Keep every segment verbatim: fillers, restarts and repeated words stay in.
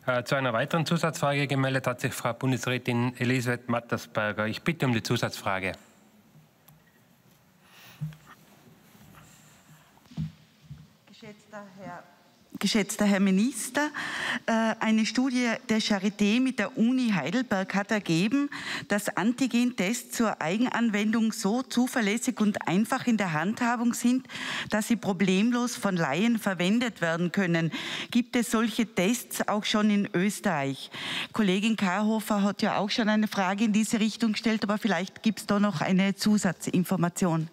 Zu einer weiteren Zusatzfrage gemeldet hat sich Frau Bundesrätin Elisabeth Mattersberger. Ich bitte um die Zusatzfrage. Geschätzter Herr Geschätzter Herr Minister, eine Studie der Charité mit der Uni Heidelberg hat ergeben, dass Antigen-Tests zur Eigenanwendung so zuverlässig und einfach in der Handhabung sind, dass sie problemlos von Laien verwendet werden können. Gibt es solche Tests auch schon in Österreich? Kollegin Karhofer hat ja auch schon eine Frage in diese Richtung gestellt, aber vielleicht gibt es da noch eine Zusatzinformation.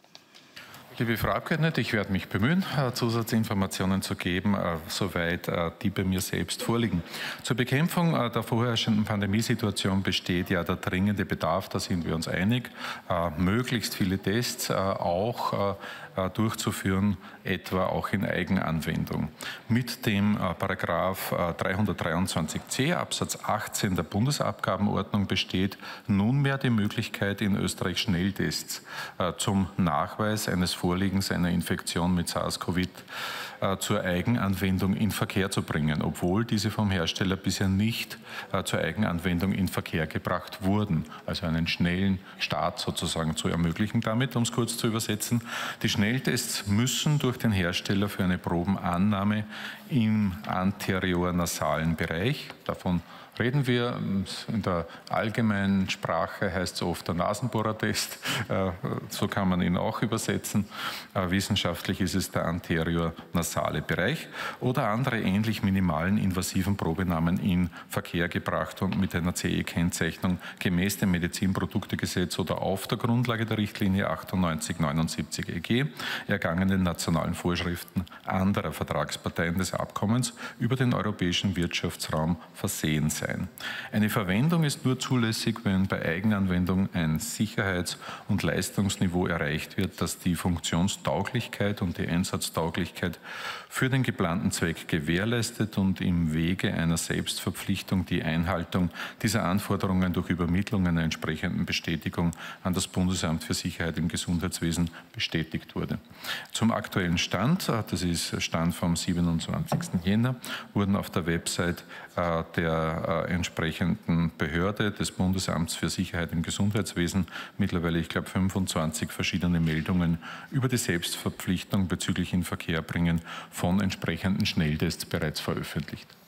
Liebe Frau Abgeordnete, ich werde mich bemühen, Zusatzinformationen zu geben, soweit die bei mir selbst vorliegen. Zur Bekämpfung der vorherrschenden Pandemiesituation besteht ja der dringende Bedarf, da sind wir uns einig, möglichst viele Tests auch durchzuführen, etwa auch in Eigenanwendung. Mit dem Paragraph dreihundertdreiundzwanzig c Absatz achtzehn der Bundesabgabenordnung besteht nunmehr die Möglichkeit, in Österreich Schnelltests zum Nachweis eines Vorliegens einer Infektion mit SARS-CoV zur Eigenanwendung in Verkehr zu bringen, obwohl diese vom Hersteller bisher nicht zur Eigenanwendung in Verkehr gebracht wurden. Also einen schnellen Start sozusagen zu ermöglichen damit, um es kurz zu übersetzen. Die Schnelltests müssen durch den Hersteller für eine Probenannahme im anterior-nasalen Bereich, davon reden wir, in der allgemeinen Sprache heißt es oft der Nasenbohrertest, so kann man ihn auch übersetzen. Wissenschaftlich ist es der anterior-nasale Bereich oder andere ähnlich minimalen invasiven Probenahmen in Verkehr gebracht und mit einer C E-Kennzeichnung gemäß dem Medizinproduktegesetz oder auf der Grundlage der Richtlinie achtundneunzig neunundsiebzig E G ergangenen nationalen Vorschriften anderer Vertragsparteien des Abkommens über den europäischen Wirtschaftsraum versehen sein. Eine Verwendung ist nur zulässig, wenn bei Eigenanwendung ein Sicherheits- und Leistungsniveau erreicht wird, das die Funktionstauglichkeit und die Einsatztauglichkeit für den geplanten Zweck gewährleistet und im Wege einer Selbstverpflichtung die Einhaltung dieser Anforderungen durch Übermittlung einer entsprechenden Bestätigung an das Bundesamt für Sicherheit im Gesundheitswesen bestätigt wurde. Zum aktuellen Stand, das ist Stand vom siebenundzwanzigsten Jänner, wurden auf der Website der entsprechenden Behörde des Bundesamts für Sicherheit im Gesundheitswesen mittlerweile, ich glaube, fünfundzwanzig verschiedene Meldungen über die Selbstverpflichtung bezüglich Inverkehrbringen von entsprechenden Schnelltests bereits veröffentlicht.